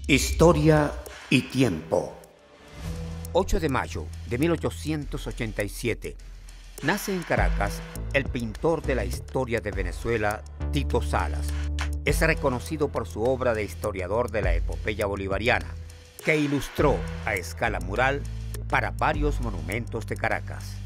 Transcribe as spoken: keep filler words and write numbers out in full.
Historia y tiempo. ocho de mayo de mil ochocientos ochenta y siete. Nace en Caracas el pintor de la historia de Venezuela, Tito Salas. Es reconocido por su obra de historiador de la epopeya bolivariana, que ilustró a escala mural para varios monumentos de Caracas.